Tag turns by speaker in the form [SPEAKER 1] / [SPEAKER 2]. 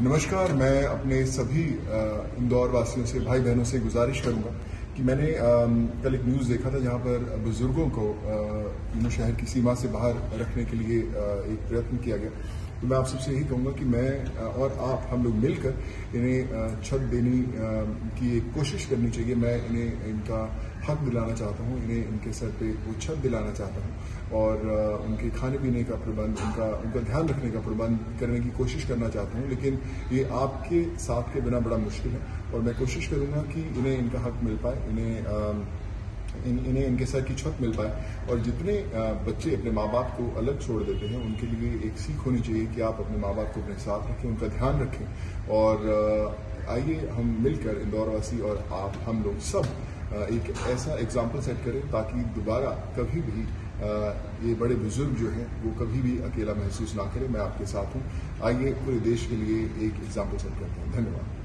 [SPEAKER 1] नमस्कार। मैं अपने सभी इंदौर वासियों से, भाई बहनों से गुजारिश करूंगा कि मैंने कल एक न्यूज़ देखा था जहां पर बुजुर्गों को शहर की सीमा से बाहर रखने के लिए एक प्रयत्न किया गया। तो मैं आप सबसे यही कहूंगा कि मैं और आप, हम लोग मिलकर इन्हें छत देने की एक कोशिश करनी चाहिए। मैं इन्हें इनका हक दिलाना चाहता हूं, इन्हें इनके सर पे वो छत दिलाना चाहता हूं और उनके खाने पीने का प्रबंध, उनका ध्यान रखने का प्रबंध करने की कोशिश करना चाहता हूं। लेकिन ये आपके साथ के बिना बड़ा मुश्किल है और मैं कोशिश करूंगा कि इन्हें इनका हक मिल पाए, इन्हें इनके सर की छत मिल पाए। और जितने बच्चे अपने माँ बाप को अलग छोड़ देते हैं, उनके लिए एक सीख होनी चाहिए कि आप अपने माँ बाप को अपने साथ रखें, उनका ध्यान रखें। और आइए हम मिलकर, इंदौरवासी और आप, हम लोग सब एक ऐसा एग्जाम्पल सेट करें ताकि दोबारा कभी भी ये बड़े बुजुर्ग जो हैं वो कभी भी अकेला महसूस ना करें। मैं आपके साथ हूँ। आइए पूरे देश के लिए एक एग्जाम्पल सेट करते हैं। धन्यवाद।